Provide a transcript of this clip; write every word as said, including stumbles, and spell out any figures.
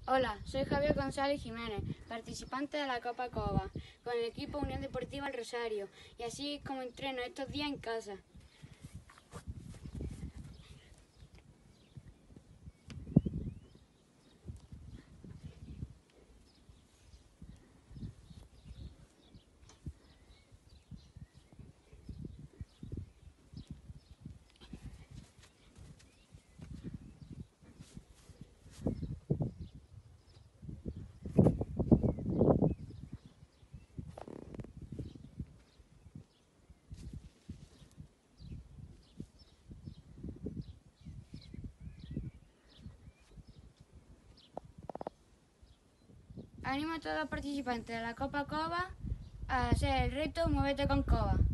Hola, soy Javier González Jiménez, participante de la Copa Cova, con el equipo Unión Deportiva El Rosario, y así es como entreno estos días en casa. Animo a todos los participantes de la Copa Cova a hacer el reto Muévete con Cova.